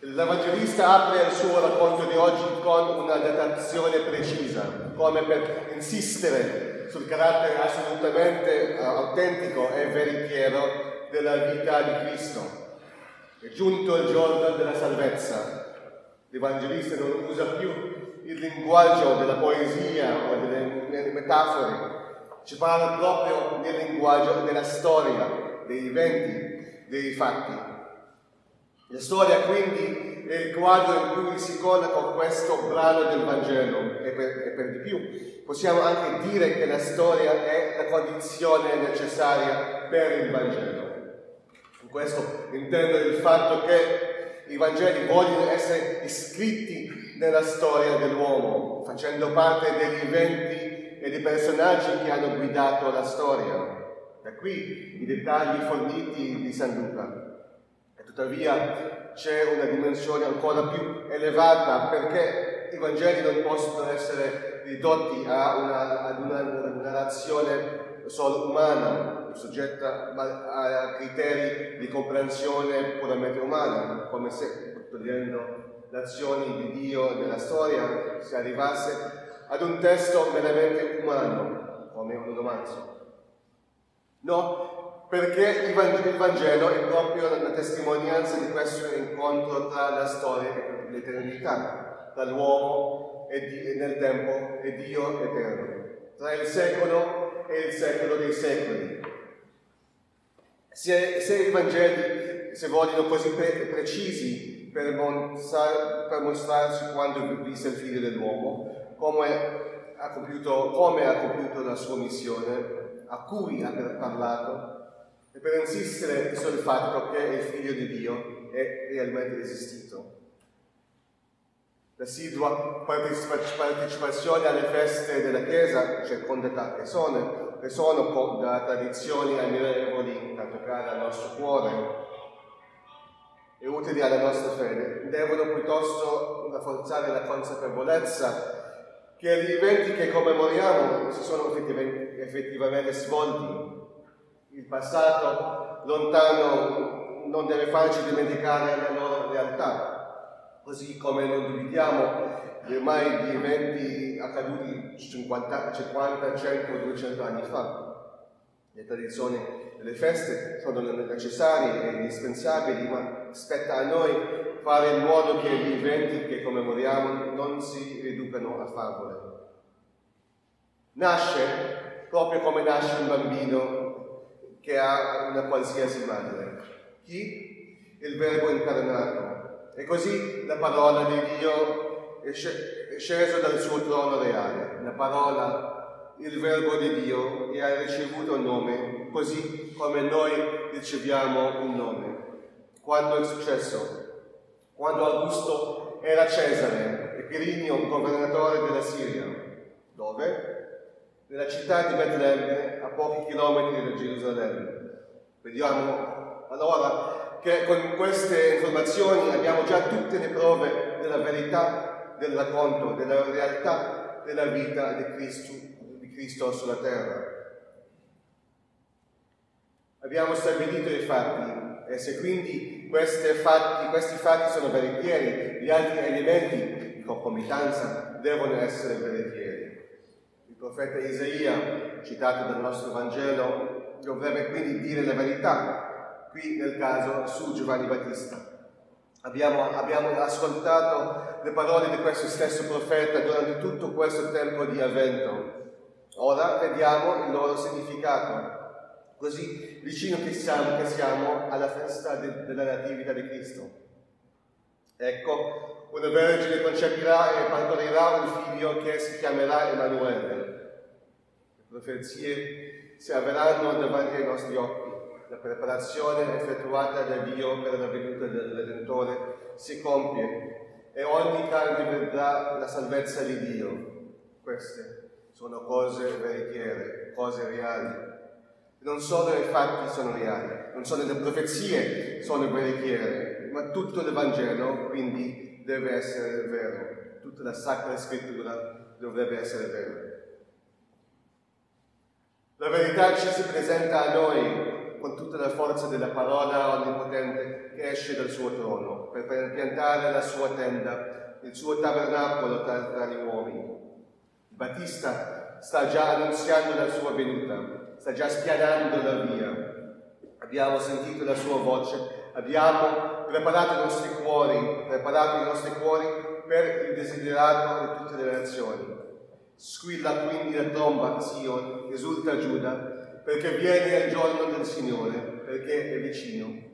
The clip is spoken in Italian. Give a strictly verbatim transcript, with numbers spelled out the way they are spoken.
L'Evangelista apre il suo racconto di oggi con una datazione precisa, come per insistere sul carattere assolutamente uh, autentico e veritiero della vita di Cristo. È giunto il giorno della salvezza. L'Evangelista non usa più il linguaggio della poesia o delle, delle metafore, ci parla proprio del linguaggio della storia, dei eventi, dei fatti. La storia quindi è il quadro in cui si colloca questo brano del Vangelo e per, e per di più possiamo anche dire che la storia è la condizione necessaria per il Vangelo. Con questo intendo il fatto che i Vangeli vogliono essere iscritti nella storia dell'uomo, facendo parte degli eventi e dei personaggi che hanno guidato la storia. Da qui i dettagli forniti di San Luca. E tuttavia c'è una dimensione ancora più elevata, perché i Vangeli non possono essere ridotti a una, ad una narrazione solo umana, soggetta a criteri di comprensione puramente umana, come se, togliendo le azioni di Dio nella storia, si arrivasse ad un testo meramente umano, come un romanzo. No, perché il Vangelo è proprio la testimonianza di questo incontro tra la storia e l'eternità, tra l'uomo e, e nel tempo e Dio eterno, tra il secolo e il secolo dei secoli. Se, se i Vangeli, se vogliono così pre- precisi per, mostrar, per mostrarci quando visse il Figlio dell'uomo, come ha compiuto, come ha compiuto la sua missione, a cui ha parlato, e per insistere sul fatto che il Figlio di Dio è realmente esistito. L'assidua partecipazione alle feste della Chiesa, circondata che sono, che sono da tradizioni ammirevoli, tanto care al nostro cuore e utili alla nostra fede, devono piuttosto rafforzare la consapevolezza che gli eventi che commemoriamo si sono effettivamente svolti. Il passato lontano non deve farci dimenticare la loro realtà, così come non dividiamo mai di eventi accaduti cinquanta, cinquanta, cento, duecento anni fa. Le tradizioni delle feste sono necessarie e indispensabili, ma spetta a noi fare in modo che gli eventi che commemoriamo non si riducano a favole. Nasce proprio come nasce un bambino che ha una qualsiasi madre. Chi? Il Verbo incarnato. E così la parola di Dio è sceso dal suo trono reale. La parola, il Verbo di Dio, e ha ricevuto un nome, così come noi riceviamo un nome. Quando è successo? Quando Augusto era Cesare e Quirinio governatore della Siria. Dove? Nella città di Betlemme, a pochi chilometri da Gerusalemme. Vediamo allora che con queste informazioni abbiamo già tutte le prove della verità del racconto, della realtà della vita di Cristo, di Cristo sulla terra. Abbiamo stabilito i fatti, e se quindi questi fatti, questi fatti sono veritieri, gli altri elementi di concomitanza devono essere veritieri. Il profeta Isaia, citato dal nostro Vangelo, dovrebbe quindi dire la verità, qui nel caso su Giovanni Battista. Abbiamo, abbiamo ascoltato le parole di questo stesso profeta durante tutto questo tempo di avvento. Ora vediamo il loro significato, così vicino che siamo, che siamo alla festa de, della natività di Cristo. Ecco, una vergine concepirà e partorirà un figlio che si chiamerà Emanuele. Le profezie si avveranno davanti ai nostri occhi. La preparazione effettuata da Dio per la venuta del Redentore si compie e ogni carne vedrà la salvezza di Dio. Queste sono cose veritiere, cose reali. Non solo i fatti sono reali, non solo le profezie sono veritiere, ma tutto l'Evangelo quindi deve essere vero. Tutta la Sacra Scrittura dovrebbe essere vera. La verità ci si presenta a noi con tutta la forza della parola onnipotente che esce dal suo trono, per piantare la sua tenda, il suo tabernacolo tra, tra gli uomini. Il Battista sta già annunziando la sua venuta, sta già spianando la via. Abbiamo sentito la sua voce, abbiamo preparato i nostri cuori, preparato i nostri cuori per il desiderato di tutte le nazioni. Squilla quindi la tromba a Sion, esulta Giuda, perché viene il giorno del Signore, perché è vicino.